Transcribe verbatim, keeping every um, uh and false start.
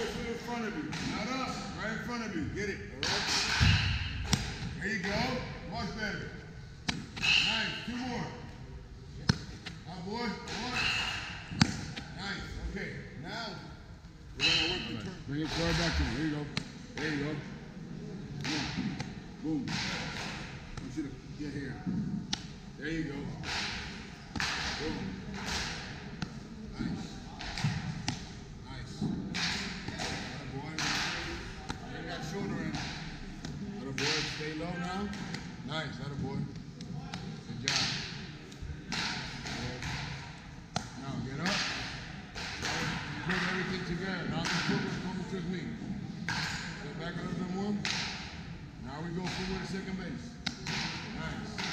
foot in front of you. Not up. Right in front of you. Get it. All right? There you go. Much better. Nice. Two more. Now, boy. One. Nice. Okay. Now, we're going to work the turn. Bring it forward back to him. There you go. There you go. Come on. Boom. I want you to get here. There you go. Boom. Nice. Nice. Atta boy. Bring that shoulder in. Atta boy. Stay low now. Nice. Atta boy. Good job. Now get up. Put everything together. Now the footwork comes with me. Step back a little bit more. Now we go forward to second base. Nice.